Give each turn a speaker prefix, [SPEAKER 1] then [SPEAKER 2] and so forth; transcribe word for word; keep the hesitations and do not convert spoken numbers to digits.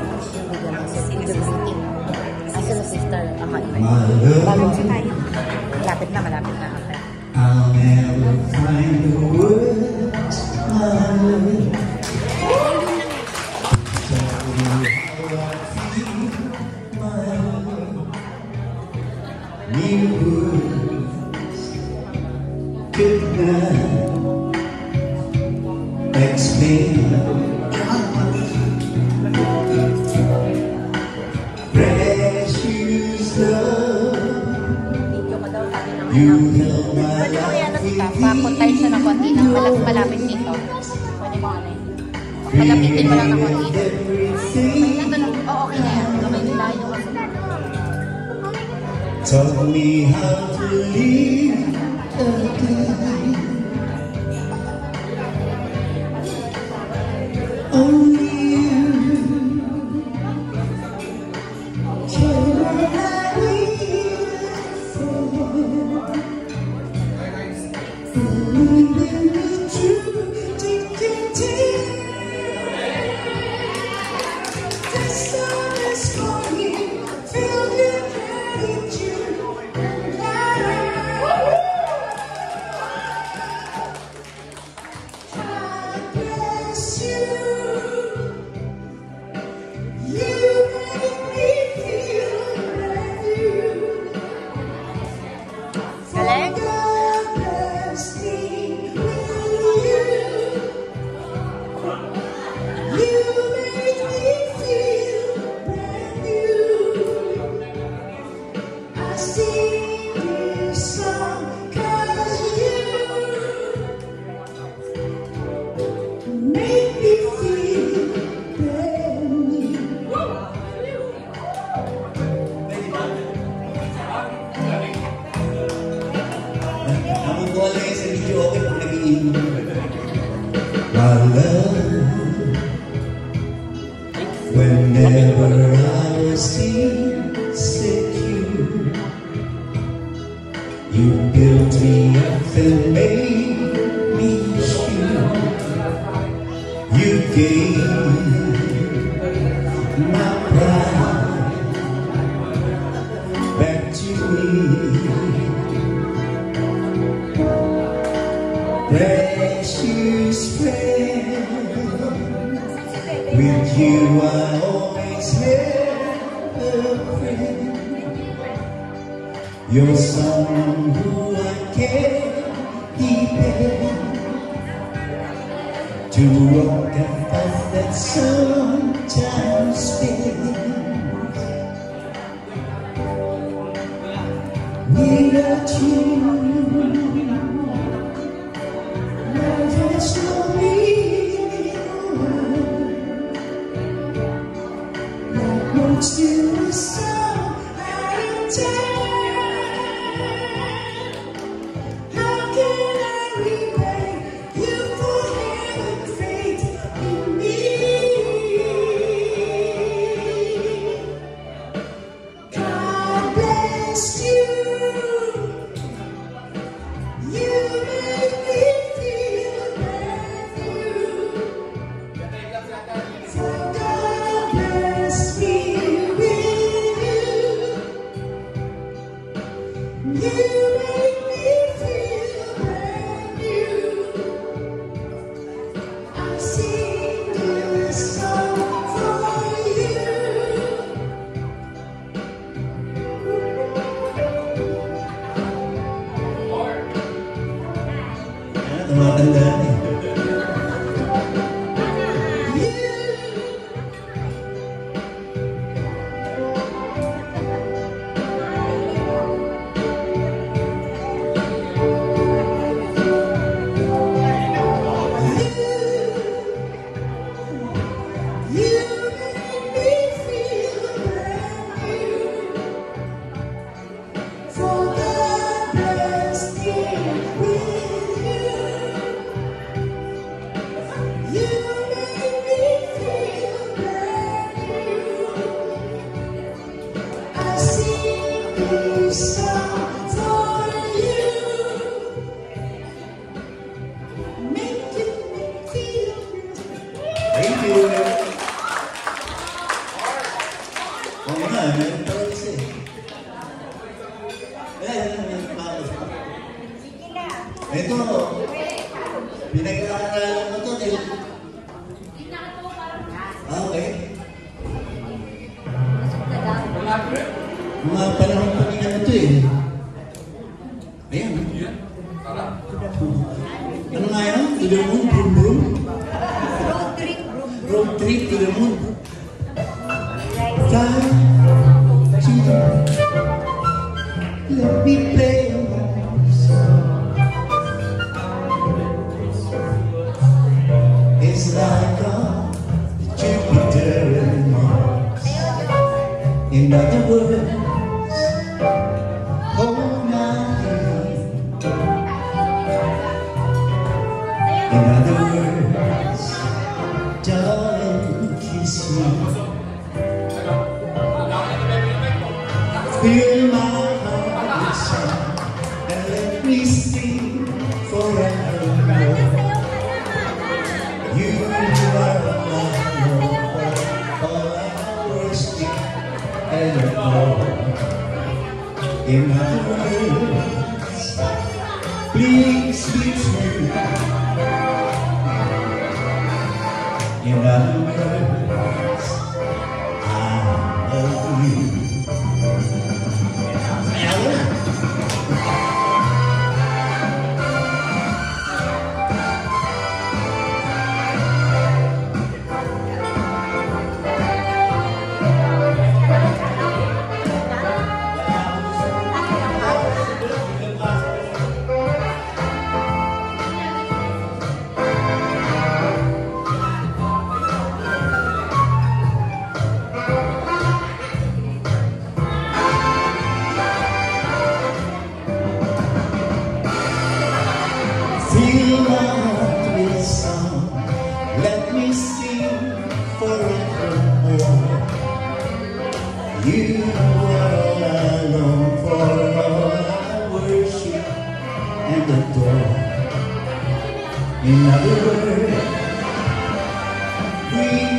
[SPEAKER 1] Asa na sister? Bagong sa tayo. Malapit na, malapit na. Okay.
[SPEAKER 2] I'll never find the words, my love. Tell me how I feel, my love. New words could not explain. Precious love, you held my life within.
[SPEAKER 1] Papuntahin siya ng konti na malapit dito. Pwede mo ano yun. Palapitin mo lang ng konti. Oo, okay na yan. Kamay nila yung
[SPEAKER 2] Taught me how to live again. Only you can I live for. Believing the truth to continue. The sun is falling, feel your gratitude. God bless you. You make me feel brand new.
[SPEAKER 1] Galing?
[SPEAKER 2] God bless me with you. You make me feel brand new. I sing this song 'cause you make me feel brand new. Ang Dolly sa video okay kung nag-iinom. My love, whenever I was insecure, you built me up and made me sure. You gave my pride back to me. Precious friend, with you I always have a friend. You're someone who I can depend to walk a path that sometimes fails. Without you, life has no meaning. Like most in the sun and time. How can I repay you for having faith in me? God bless you. You make me feel brand new. For God bless me with you. Okay. Mga panahon pa nila na ito eh. Ayan. Ano nga yan? To the moon, boom boom?
[SPEAKER 1] Road trip, room.
[SPEAKER 2] Road trip to the moon. Fly to the let me play a song. It's like a Jupiter and Mars. In other words, hold my hand. In other words, darling, kiss me. Fill my heart with song and let me sing forevermore. You are my Lord, all I worship and adore. In other words, please be true. In other words, I love you. Fill my heart with song, let me sing forevermore. You are all I long for, all I worship and adore. In other words, we